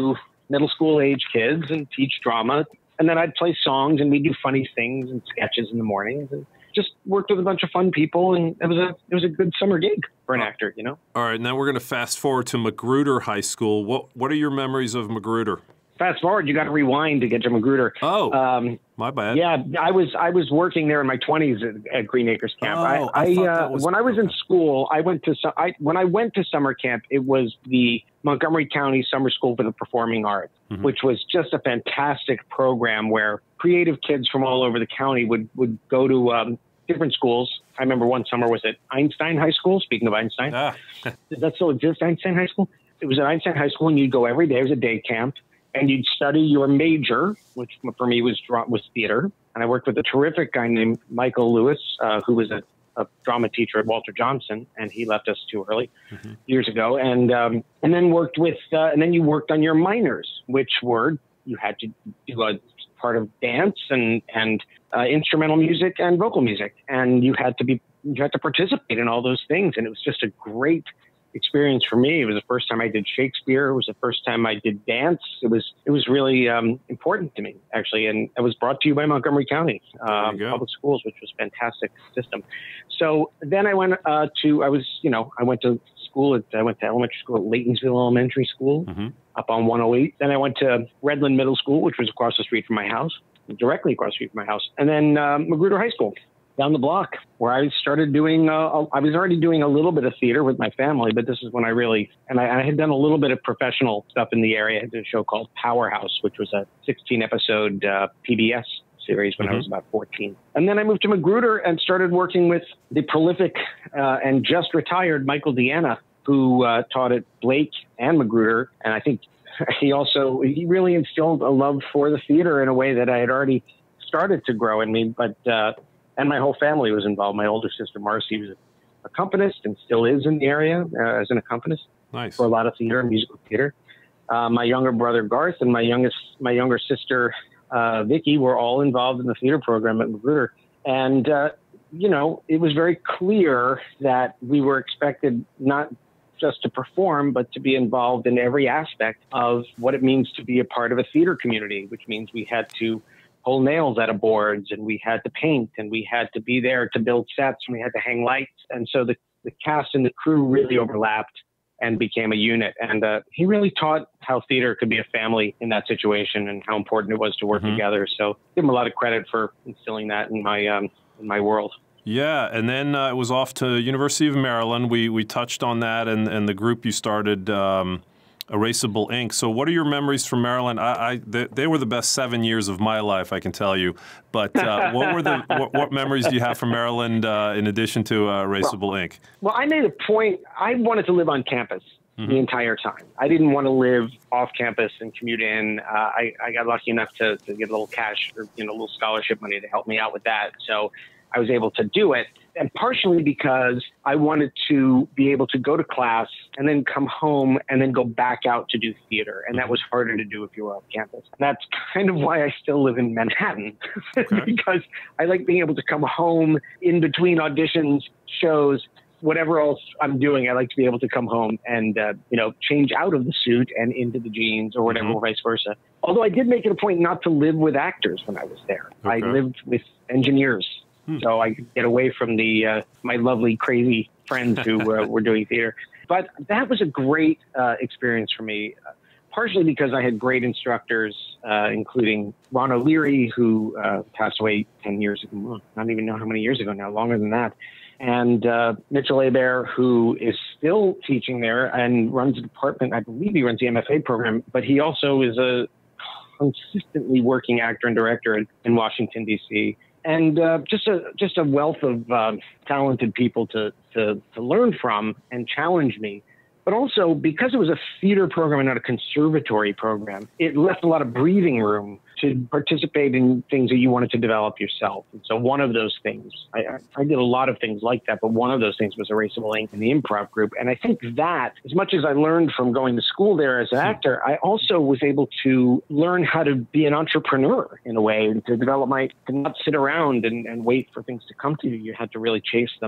Speaker 2: middle school age kids and teach drama. And then I'd play songs and we'd do funny things and sketches in the mornings and just worked with a bunch of fun people. And it was a, it was a good summer gig for an actor, you know?
Speaker 1: All right. Now we're going to fast forward to Magruder High School. What, what are your memories of Magruder?
Speaker 2: Fast forward, you got to rewind to get to Magruder.
Speaker 1: Oh, um, my bad.
Speaker 2: Yeah, I was I was working there in my twenties at, at Green Acres Camp.
Speaker 1: Oh,
Speaker 2: I,
Speaker 1: I,
Speaker 2: I
Speaker 1: thought
Speaker 2: uh,
Speaker 1: that was
Speaker 2: when I was in school, I went to I when I went to summer camp. It was the Montgomery County Summer School for the Performing Arts, mm-hmm. which was just a fantastic program where creative kids from all over the county would would go to um, different schools. I remember one summer was at Einstein High School. Speaking of Einstein,
Speaker 1: ah.
Speaker 2: does that still exist? Einstein High School. It was at Einstein High School, and you'd go every day. It was a day camp. And you'd study your major, which for me was was theater. And I worked with a terrific guy named Michael Lewis, uh, who was a, a drama teacher at Walter Johnson, and he left us too early mm-hmm. years ago. And um, and then worked with, uh, and then you worked on your minors, which were you had to do a part of dance and and uh, instrumental music and vocal music, and you had to be you had to participate in all those things. And it was just a great experience for me. It was the first time I did Shakespeare. It was the first time I did dance. It was it was really um, important to me, actually, and it was brought to you by Montgomery County um, Public Schools, which was a fantastic system. So then I went uh, to I was you know I went to school at I went to elementary school at Laytonsville Elementary School mm-hmm. up on one oh eight. Then I went to Redland Middle School, which was across the street from my house, directly across the street from my house, and then um, Magruder High School down the block, where I started doing, uh, I was already doing a little bit of theater with my family, but this is when I really, and I, I had done a little bit of professional stuff in the area. I did a show called Powerhouse, which was a sixteen episode uh, P B S series when mm-hmm. I was about fourteen. And then I moved to Magruder and started working with the prolific uh, and just retired Michael Deanna, who uh, taught at Blake and Magruder. And I think he also, he really instilled a love for the theater in a way that I had already started to grow in me, but uh, and my whole family was involved. My older sister, Marcy, was an accompanist and still is in the area uh, as an accompanist
Speaker 1: nice.
Speaker 2: for a lot of theater, musical theater. Uh, my younger brother, Garth, and my youngest, my younger sister, uh, Vicky, were all involved in the theater program at Magruder. And, uh, you know, it was very clear that we were expected not just to perform, but to be involved in every aspect of what it means to be a part of a theater community, which means we had to pull nails out of boards, and we had to paint, and we had to be there to build sets, and we had to hang lights. And so the, the cast and the crew really overlapped and became a unit. And uh, he really taught how theater could be a family in that situation and how important it was to work mm-hmm. together. So give him a lot of credit for instilling that in my um, in my world.
Speaker 1: Yeah, and then uh, it was off to University of Maryland. We we touched on that, and, and the group you started, um, Erasable Incorporated. So what are your memories from Maryland? I, I they, they were the best seven years of my life, I can tell you. But uh, what were the what, what memories do you have from Maryland uh, in addition to uh, Erasable well, Incorporated?
Speaker 2: Well, I made a point. I wanted to live on campus mm-hmm. the entire time. I didn't want to live off campus and commute in. Uh, I, I got lucky enough to, to get a little cash or you know a little scholarship money to help me out with that. So I was able to do it. And partially because I wanted to be able to go to class and then come home and then go back out to do theater. And that was harder to do if you were off campus. And that's kind of why I still live in Manhattan, okay. because I like being able to come home in between auditions, shows, whatever else I'm doing. I like to be able to come home and, uh, you know, change out of the suit and into the jeans or whatever, mm-hmm. or vice versa. Although I did make it a point not to live with actors when I was there. Okay. I lived with engineers. So I could get away from the uh, my lovely, crazy friends who uh, were doing theater. But that was a great uh, experience for me, uh, partially because I had great instructors, uh, including Ron O'Leary, who uh, passed away ten years ago. I don't even know how many years ago now, longer than that. And uh, Mitchell Hebert, who is still teaching there and runs a department. I believe he runs the M F A program, but he also is a consistently working actor and director in, in Washington, D C And uh, just a just a wealth of uh, talented people to, to to learn from and challenge me. But also, because it was a theater program and not a conservatory program, it left a lot of breathing room to participate in things that you wanted to develop yourself. And so one of those things, I, I did a lot of things like that, but one of those things was Erasable Incorporated and the improv group. And I think that, as much as I learned from going to school there as an actor, I also was able to learn how to be an entrepreneur in a way, and to develop my, to not sit around and, and wait for things to come to you. You had to really chase them.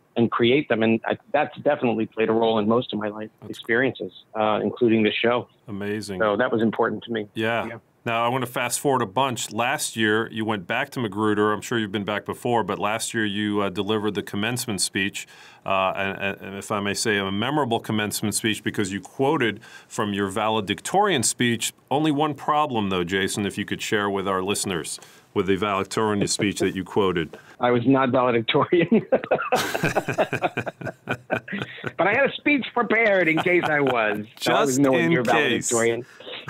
Speaker 2: and create them. And I, that's definitely played a role in most of my life that's experiences, uh, including the show.
Speaker 1: Amazing.
Speaker 2: So that was important to me.
Speaker 1: Yeah. yeah. Now, I want to fast forward a bunch. Last year, you went back to Magruder. I'm sure you've been back before, but last year you uh, delivered the commencement speech, uh, and, and if I may say, a memorable commencement speech because you quoted from your valedictorian speech. Only one problem, though, Jason, if you could share with our listeners with the valedictorian speech that you quoted.
Speaker 2: I was not valedictorian. But I had a speech prepared in case I was.
Speaker 1: Just
Speaker 2: so I was nowhere
Speaker 1: in
Speaker 2: near
Speaker 1: case.
Speaker 2: Valedictorian.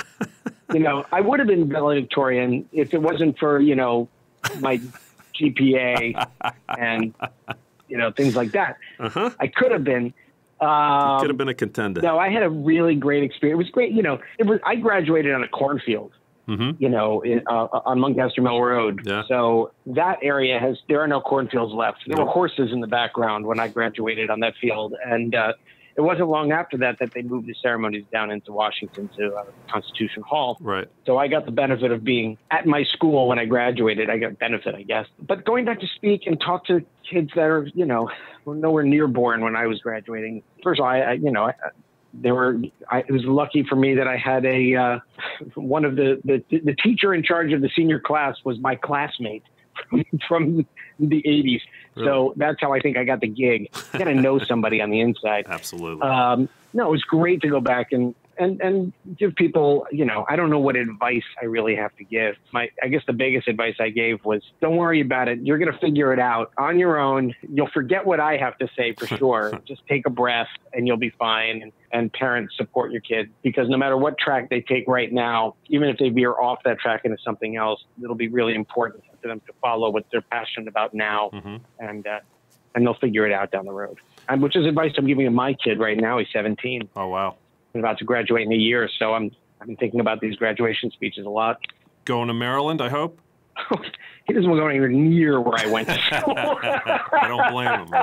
Speaker 2: You know, I would have been valedictorian if it wasn't for, you know, my G P A and, you know, things like that. Uh-huh. I could have been. Um,
Speaker 1: you could have been a contender.
Speaker 2: No, I had a really great experience. It was great. You know, it was. I graduated on a cornfield. Mm-hmm. You know, in, uh, on Montgomery Mill Road.
Speaker 1: Yeah.
Speaker 2: So that area has, there are no cornfields left. There nope. were horses in the background when I graduated on that field. And uh, it wasn't long after that that they moved the ceremonies down into Washington to uh, Constitution Hall.
Speaker 1: Right.
Speaker 2: So I got the benefit of being at my school when I graduated. I got benefit, I guess. But going back to speak and talk to kids that are, you know, were nowhere near born when I was graduating. First of all, I, I you know, I, There were. I, it was lucky for me that I had a uh, one of the, the the teacher in charge of the senior class was my classmate from, from the eighties. Really? So that's how I think I got the gig. You got to know somebody on the inside.
Speaker 1: Absolutely.
Speaker 2: Um, no, it was great to go back and, and and give people. You know, I don't know what advice I really have to give. My, I guess the biggest advice I gave was, don't worry about it. You're going to figure it out on your own. You'll forget what I have to say for sure. Just take a breath and you'll be fine. And, and parents, support your kids, because no matter what track they take right now, even if they veer off that track into something else, it'll be really important for them to follow what they're passionate about now, mm-hmm. and uh, and they'll figure it out down the road. And which is advice I'm giving to my kid right now. He's seventeen.
Speaker 1: Oh, wow.
Speaker 2: He's about to graduate in a year, so I'm I've been thinking about these graduation speeches a lot.
Speaker 1: Going to Maryland, I hope?
Speaker 2: He doesn't want to go anywhere near where I went to school.
Speaker 1: I don't blame him. I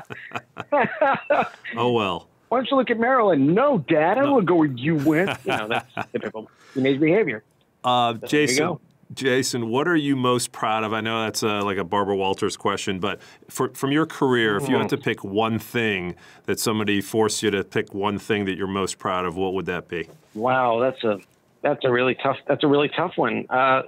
Speaker 1: don't blame him. Oh, well.
Speaker 2: Why don't you look at Maryland? No, Dad, I don't want to go where you went. You know, that's typical teenage behavior.
Speaker 1: Uh,
Speaker 2: so
Speaker 1: Jason, Jason, what are you most proud of? I know that's uh, like a Barbara Walters question, but for, from your career, if you had to pick one thing that somebody forced you to pick one thing that you're most proud of, what would that be?
Speaker 2: Wow, that's a that's a really tough that's a really tough one. Uh,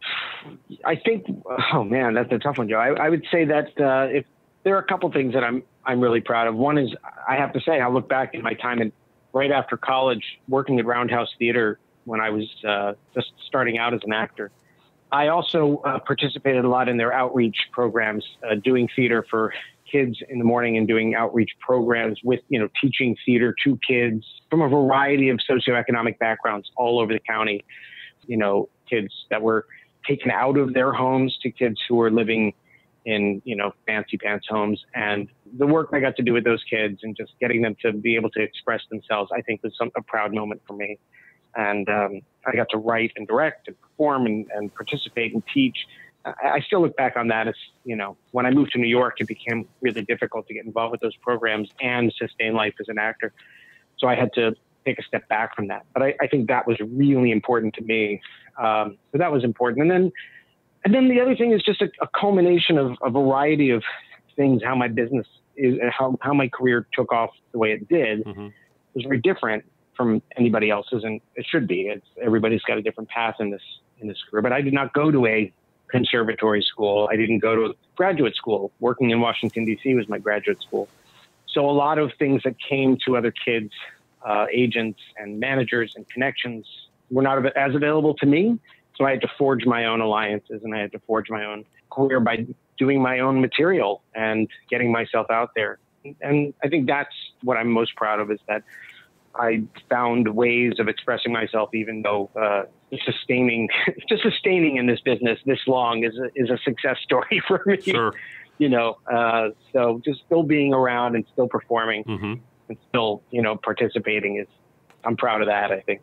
Speaker 2: I think, oh man, that's a tough one, Joe. I, I would say that uh, if there are a couple things that I'm I'm really proud of. One is, I have to say, I look back at my time in, right after college working at Roundhouse Theater when I was uh, just starting out as an actor. I also uh, participated a lot in their outreach programs, uh, doing theater for kids in the morning and doing outreach programs with, you know, teaching theater to kids from a variety of socioeconomic backgrounds all over the county. You know, kids that were taken out of their homes to kids who were living in, you know, fancy pants homes. And the work I got to do with those kids and just getting them to be able to express themselves, I think was some, a proud moment for me. And um, I got to write and direct and perform and, and participate and teach. I, I still look back on that as, you know, when I moved to New York, it became really difficult to get involved with those programs and sustain life as an actor. So I had to take a step back from that. But I, I think that was really important to me. Um, so that was important. And then And then the other thing is just a, a culmination of a variety of things, how my business is, how, how my career took off the way it did. Mm-hmm. It was very different from anybody else's, and it should be. It's, everybody's got a different path in this in this career. But I did not go to a conservatory school. I didn't go to graduate school. Working in Washington, D C was my graduate school. So a lot of things that came to other kids, uh, agents and managers and connections were not as available to me. So I had to forge my own alliances, and I had to forge my own career by doing my own material and getting myself out there. And I think that's what I'm most proud of, is that I found ways of expressing myself, even though uh, sustaining, just sustaining in this business this long is a, is a success story for me.
Speaker 1: Sure.
Speaker 2: You know, uh, so just still being around and still performing mm-hmm. and still, you know, participating is, I'm proud of that, I think.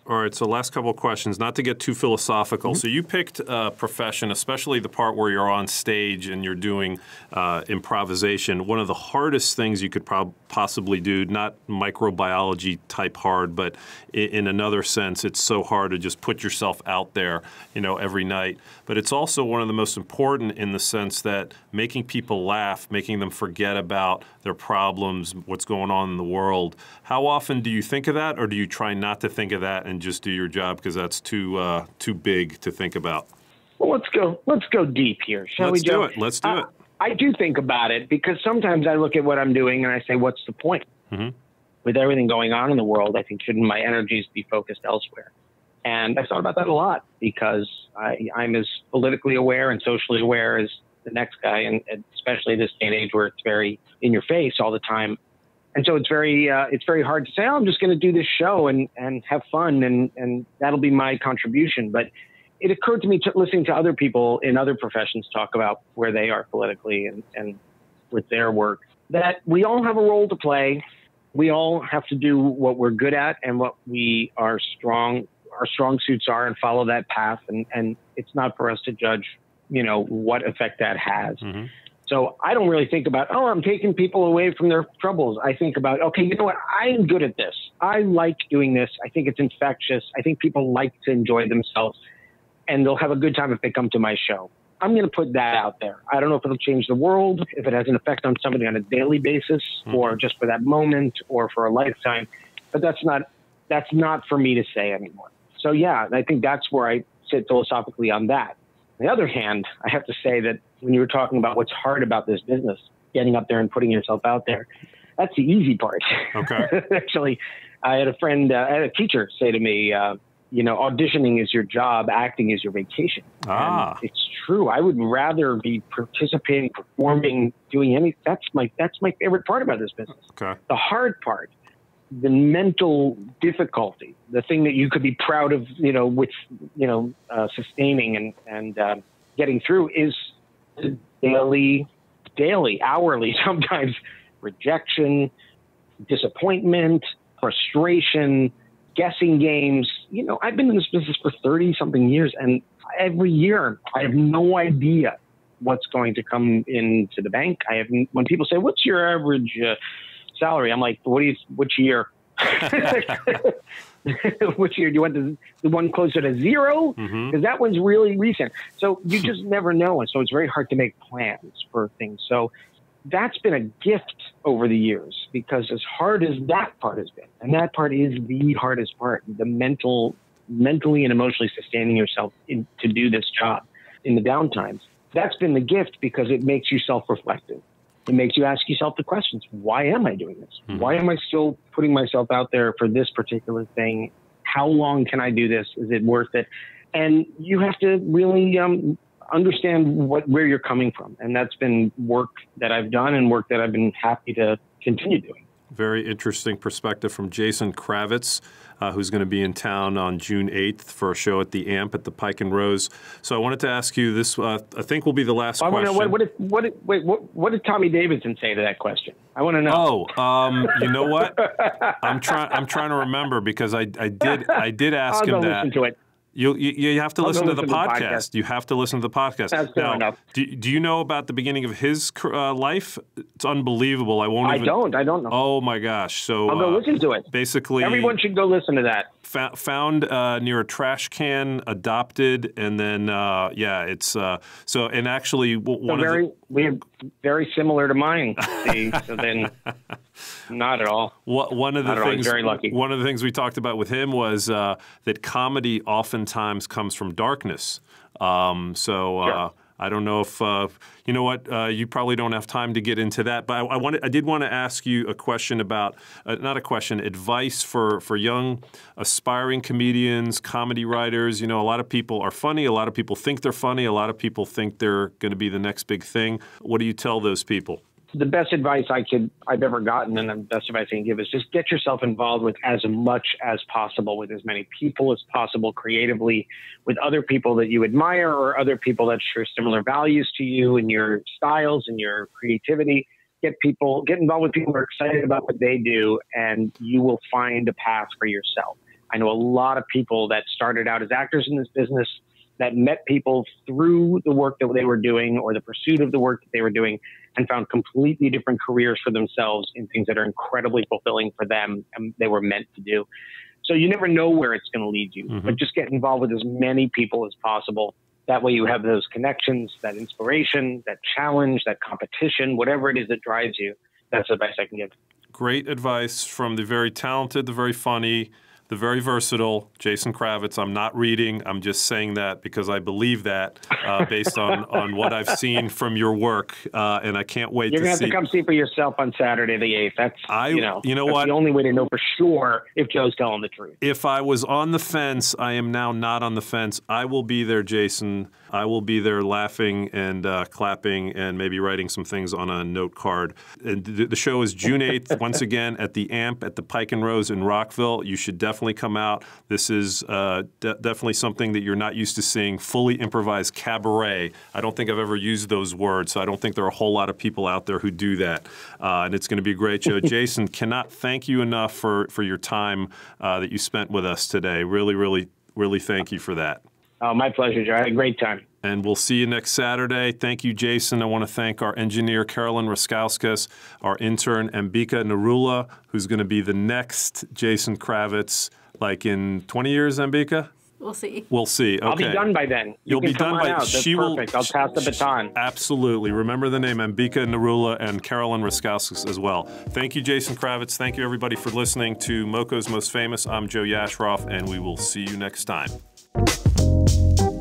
Speaker 1: All right, so last couple of questions, not to get too philosophical. Mm-hmm. So you picked a profession, especially the part where you're on stage and you're doing uh, improvisation. One of the hardest things you could prob- possibly do, not microbiology type hard, but in, in another sense, it's so hard to just put yourself out there, you know, every night. But it's also one of the most important in the sense that making people laugh, making them forget about their problems, what's going on in the world. How often do you think of that, or do you try not to think of that and just do your job because that's too uh, too big to think about?
Speaker 2: Well, let's go. Let's go deep here, shall
Speaker 1: let's
Speaker 2: we, Joe?
Speaker 1: do it. Let's do
Speaker 2: uh,
Speaker 1: it.
Speaker 2: I do think about it because sometimes I look at what I'm doing and I say, "What's the point?" Mm-hmm. With everything going on in the world, I think shouldn't my energies be focused elsewhere? And I've thought about that a lot because I, I'm as politically aware and socially aware as the next guy, and, and especially this day and age where it's very in your face all the time. And so it's very uh, it's very hard to say, oh, I'm just going to do this show and, and have fun and, and that'll be my contribution. But it occurred to me to listening to other people in other professions talk about where they are politically and, and with their work, that we all have a role to play. We all have to do what we're good at and what we are strong, our strong suits are, and follow that path. And, and it's not for us to judge, you know, what effect that has. Mm-hmm. So I don't really think about, oh, I'm taking people away from their troubles. I think about, okay, you know what? I'm good at this. I like doing this. I think it's infectious. I think people like to enjoy themselves, and they'll have a good time if they come to my show. I'm going to put that out there. I don't know if it'll change the world, if it has an effect on somebody on a daily basis, mm-hmm. or just for that moment or for a lifetime. But that's not that's not for me to say anymore. So, yeah, I think that's where I sit philosophically on that. On the other hand, I have to say that when you were talking about what's hard about this business, getting up there and putting yourself out there, that's the easy part. Okay. Actually, I had a friend, uh, I had a teacher say to me, uh, you know, auditioning is your job, acting is your vacation. Ah. And it's true. I would rather be participating, performing, doing anything. That's my, that's my favorite part about this business. Okay. The hard part, the mental difficulty, the thing that you could be proud of, you know, with, you know, uh, sustaining and, and uh, getting through is daily, daily, hourly, sometimes rejection, disappointment, frustration, guessing games. You know, I've been in this business for thirty something years, and every year I have no idea what's going to come into the bank. I have, when people say, what's your average uh, salary? I'm like, what do you, which year? Which year? Do you want the, the one closer to zero? Because mm-hmm. that one's really recent. So you just never know. And so it's very hard to make plans for things. So that's been a gift over the years, because as hard as that part has been, and that part is the hardest part, the mental, mentally and emotionally sustaining yourself in, to do this job in the downtimes, that's been the gift because it makes you self-reflective. It makes you ask yourself the questions. Why am I doing this? Mm-hmm. Why am I still putting myself out there for this particular thing? How long can I do this? Is it worth it? And you have to really um, understand what where you're coming from. And that's been work that I've done and work that I've been happy to continue doing.
Speaker 1: Very interesting perspective from Jason Kravits, uh, who's going to be in town on June eighth for a show at the A M P at the Pike and Rose. So I wanted to ask you this, uh, I think will be the last I question.
Speaker 2: What, what, did, what, did, wait, what, what did Tommy Davidson say to that question? I want to know.
Speaker 1: Oh, um, you know what? I'm trying I'm trying to remember, because I, I did I did ask
Speaker 2: I'll
Speaker 1: him
Speaker 2: go
Speaker 1: that.
Speaker 2: Listen to it.
Speaker 1: You, you you have to
Speaker 2: I'll
Speaker 1: listen to the,
Speaker 2: listen
Speaker 1: podcast.
Speaker 2: to the podcast.
Speaker 1: You have to listen to the podcast.
Speaker 2: That's fair
Speaker 1: now,
Speaker 2: enough.
Speaker 1: Do, do you know about the beginning of his uh, life? It's unbelievable. I won't
Speaker 2: I
Speaker 1: even.
Speaker 2: I don't. I don't know.
Speaker 1: Oh, my gosh. So
Speaker 2: I'll go
Speaker 1: uh,
Speaker 2: listen to it.
Speaker 1: Basically,
Speaker 2: everyone should go listen to that.
Speaker 1: Fa- found uh, near a trash can, adopted, and then, uh, yeah, it's uh, so, and actually, w- one
Speaker 2: so very,
Speaker 1: of the.
Speaker 2: We have very similar to mine. See, so then. Not at all.
Speaker 1: What, one of the
Speaker 2: Not
Speaker 1: things,
Speaker 2: very lucky.
Speaker 1: One of the things we talked about with him was uh, that comedy oftentimes comes from darkness. Um, so uh,
Speaker 2: sure.
Speaker 1: I don't know if uh, you know what. Uh, you probably don't have time to get into that. But I, I wanted, I did want to ask you a question about, uh, not a question, advice for for young aspiring comedians, comedy writers. You know, a lot of people are funny. A lot of people think they're funny. A lot of people think they're going to be the next big thing. What do you tell those people?
Speaker 2: The best advice I could I've ever gotten, and the best advice I can give, is just get yourself involved with as much as possible, with as many people as possible, creatively, with other people that you admire or other people that share similar values to you and your styles and your creativity. Get people, get involved with people who are excited about what they do, and you will find a path for yourself. I know a lot of people that started out as actors in this business that met people through the work that they were doing or the pursuit of the work that they were doing and found completely different careers for themselves in things that are incredibly fulfilling for them and they were meant to do. So you never know where it's going to lead you, mm-hmm. but just get involved with as many people as possible. That way you have those connections, that inspiration, that challenge, that competition, whatever it is that drives you. That's the advice I can give.
Speaker 1: Great advice from the very talented, the very funny, the very versatile Jason Kravits. I'm not reading. I'm just saying that because I believe that uh, based on, on what I've seen from your work, uh, and I can't wait
Speaker 2: You're
Speaker 1: to
Speaker 2: gonna
Speaker 1: see.
Speaker 2: You're going to have to come see for yourself on Saturday the eighth. That's,
Speaker 1: I,
Speaker 2: you know,
Speaker 1: you know
Speaker 2: that's
Speaker 1: what?
Speaker 2: the only way to know for sure if Joe's telling the truth.
Speaker 1: If I was on the fence, I am now not on the fence. I will be there, Jason. I will be there laughing and uh, clapping and maybe writing some things on a note card. And the show is June eighth, once again, at the Amp at the Pike and Rose in Rockville. You should definitely come out. This is uh, de definitely something that you're not used to seeing, fully improvised cabaret. I don't think I've ever used those words, so I don't think there are a whole lot of people out there who do that. Uh, and it's going to be a great show. Jason, cannot thank you enough for, for your time uh, that you spent with us today. Really, really, really thank you for that.
Speaker 2: Oh, my pleasure, Joe. I had a great time.
Speaker 1: And we'll see you next Saturday. Thank you, Jason. I want to thank our engineer, Carolyn Raskauskas, our intern, Ambika Narula, who's going to be the next Jason Kravits, like in twenty years, Ambika?
Speaker 4: We'll see.
Speaker 1: We'll see. Okay.
Speaker 2: I'll be done by then. You
Speaker 1: You'll
Speaker 2: can
Speaker 1: be
Speaker 2: come
Speaker 1: done
Speaker 2: on
Speaker 1: by
Speaker 2: out. That's
Speaker 1: she
Speaker 2: perfect.
Speaker 1: will
Speaker 2: I'll pass the baton.
Speaker 1: Absolutely. Remember the name Ambika Narula and Carolyn Raskauskas as well. Thank you, Jason Kravits. Thank you, everybody, for listening to MoCo's Most Famous. I'm Joe Yasharoff, and we will see you next time.